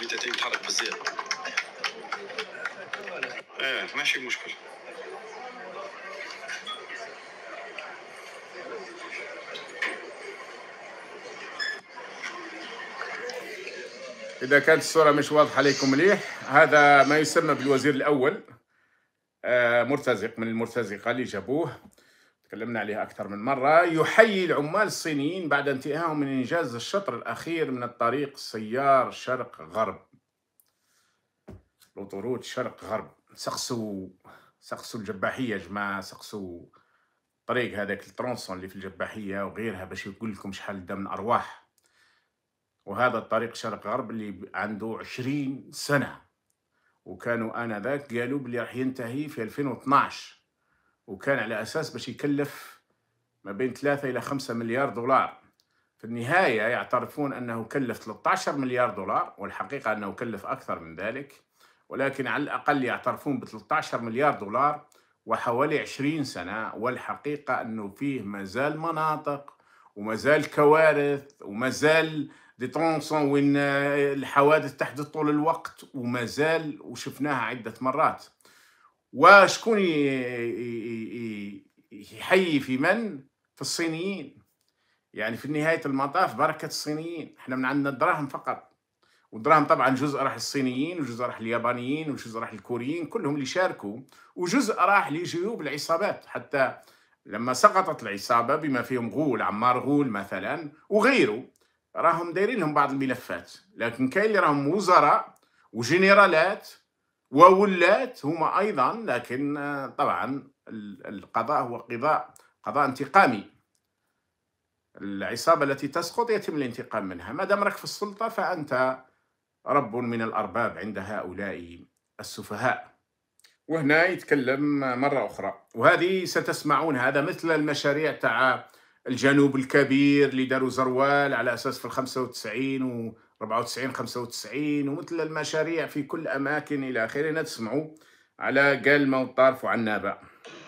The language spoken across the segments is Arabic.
الكمبيوتر يتحرك بزاف. ماشي مشكل. إذا كانت الصورة مش واضحة عليكم مليح، هذا ما يسمى بالوزير الأول، مرتزق من المرتزقة اللي جابوه، تكلمنا عليه أكثر من مرة. يحيي العمال الصينيين بعد انتهائهم من إنجاز الشطر الأخير من الطريق السيار شرق غرب، الأوتوروت شرق غرب. سقسوا الجباحية يا جماعة، سقسوا طريق هذاك الترونسون اللي في الجباحية وغيرها باش يقول لكم شحال دا من أرواح. وهذا الطريق شرق غرب اللي عنده 20 سنة، وكانوا آنذاك قالوا بلي راح ينتهي في 2012، وكان على أساس باش يكلف ما بين 3 إلى 5 مليار دولار. في النهاية يعترفون أنه كلف 13 مليار دولار، والحقيقة أنه كلف أكثر من ذلك، ولكن على الأقل يعترفون ب 13 مليار دولار وحوالي 20 سنة. والحقيقة أنه فيه مازال مناطق ومازال كوارث ومازال دي طونسون وين الحوادث تحدث طول الوقت، ومازال وشفناها عدة مرات. وشكون يحيي في من؟ في الصينيين. يعني في نهاية المطاف بركة الصينيين، احنا من عندنا الدراهم فقط، والدراهم طبعا جزء راح للصينيين وجزء راح لليابانيين وجزء راح للكوريين، كلهم اللي شاركوا، وجزء راح لجيوب العصابات. حتى لما سقطت العصابة بما فيهم غول، عمار غول مثلا وغيره، راهم دايرين لهم بعض الملفات، لكن كاين اللي راهم وزراء وجنرالات وولات هما أيضا. لكن طبعا القضاء هو قضاء انتقامي. العصابة التي تسقط يتم الانتقام منها. ما دام راك في السلطة فأنت رب من الأرباب عند هؤلاء السفهاء. وهنا يتكلم مرة أخرى، وهذه ستسمعون، هذا مثل المشاريع تاع الجنوب الكبير اللي داروا زروال على أساس في 95 و 94 95، ومثل المشاريع في كل أماكن إلى آخره. نسمعوا على قلمة والطارف وعنابة.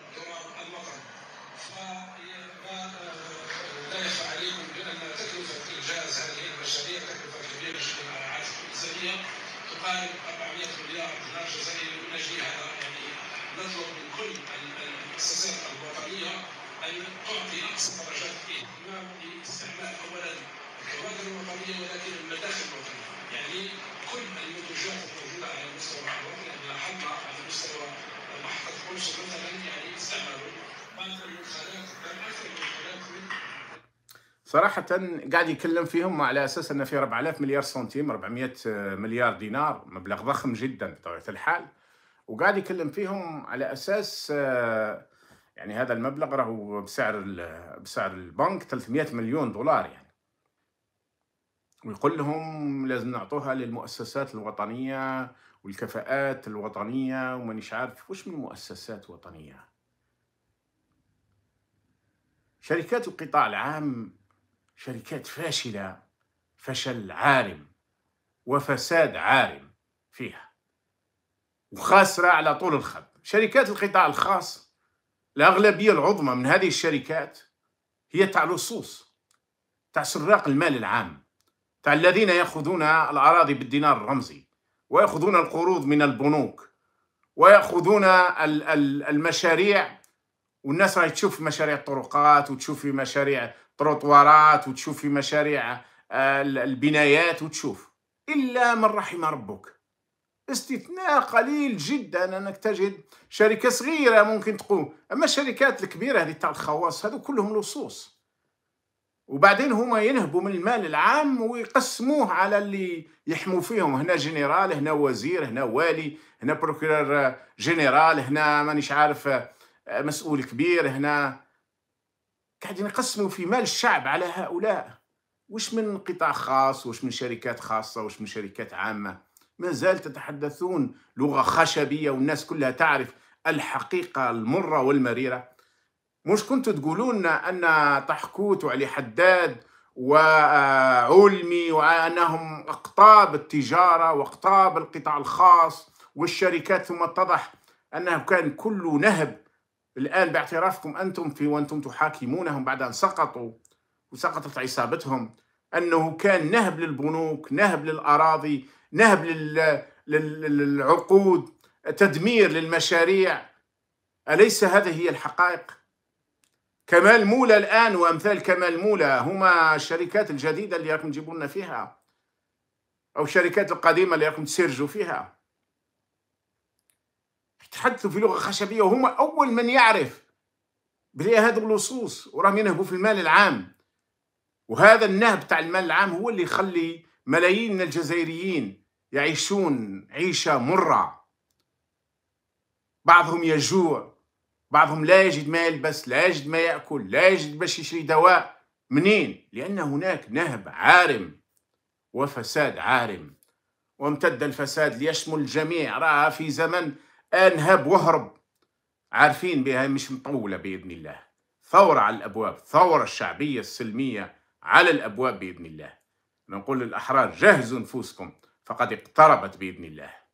تقارب 400 مليار دينار جزائري من اجل هذا. يعني نطلب من كل المؤسسات الوطنيه ان تعطي اقصى درجات الاهتمام لاستعمال اولا الكوادر الوطنيه ولكن المداخل الوطنيه. يعني كل المنتجات الموجوده على مستوى الوطن، يعني لاحظنا على مستوى محطه القنصل مثلا يعني استعملوا بعض المدخلات، اكثر المدخلات من صراحة قاعد يكلم فيهم على أساس أن في 4000 مليار سنتيم، 400 مليار دينار، مبلغ ضخم جدا بطبيعة الحال. وقاعد يكلم فيهم على أساس يعني هذا المبلغ راهو بسعر البنك 300 مليون دولار يعني. ويقول لهم لازم نعطوها للمؤسسات الوطنية والكفاءات الوطنية، ومانيش عارف وش من مؤسسات وطنية. شركات القطاع العام شركات فاشلة فشل عارم وفساد عارم فيها، وخاسرة على طول الخط. شركات القطاع الخاص الأغلبية العظمى من هذه الشركات هي تاع لصوص، تاع سراق المال العام، تاع الذين يأخذون الأراضي بالدينار الرمزي ويأخذون القروض من البنوك ويأخذون المشاريع. والناس راهي تشوف في مشاريع طرقات وتشوف في مشاريع تروطوارات وتشوف في مشاريع البنايات وتشوف، إلا من رحم ربك. استثناء قليل جدا أنك تجد شركة صغيرة ممكن تقوم، أما الشركات الكبيرة هذه تاع الخواص هذو كلهم لصوص، وبعدين هما ينهبوا من المال العام ويقسموه على اللي يحموا فيهم. هنا جنرال، هنا وزير، هنا والي، هنا بروكورور جنرال، هنا مانيش عارف مسؤول كبير، هنا قاعدين يقسموا في مال الشعب على هؤلاء. وش من قطاع خاص، وش من شركات خاصة، وش من شركات عامة. ما زال تتحدثون لغة خشبية والناس كلها تعرف الحقيقة المرة والمريرة. مش كنتوا تقولون أن طحكوت وعلي حداد وعلمي وأنهم أقطاب التجارة وأقطاب القطاع الخاص والشركات، ثم اتضح أنه كان كله نهب. الآن باعترافكم أنتم وأنتم تحاكمونهم بعد أن سقطوا وسقطت عصابتهم، أنه كان نهب للبنوك، نهب للأراضي، نهب للعقود، تدمير للمشاريع. أليس هذه هي الحقائق؟ كمال مولى الآن وأمثال كمال مولى هما الشركات الجديدة اللي راكم تجيبوا لنا فيها، أو الشركات القديمة اللي راكم تسرجوا فيها. يتحدثوا في لغة خشبية وهم أول من يعرف بلي هذو اللصوص وراهم ينهبوا في المال العام. وهذا النهب تاع المال العام هو اللي يخلي ملايين من الجزائريين يعيشون عيشة مرة. بعضهم يجوع، بعضهم لا يجد ما يلبس، لا يجد ما يأكل، لا يجد باش يشري دواء. منين؟ لأن هناك نهب عارم وفساد عارم، وامتد الفساد ليشمل الجميع. راه في زمن انهب وهرب، عارفين بها مش مطولة بإذن الله. ثورة على الأبواب، ثورة الشعبية السلمية على الأبواب بإذن الله. نقول للأحرار جهزوا نفوسكم فقد اقتربت بإذن الله.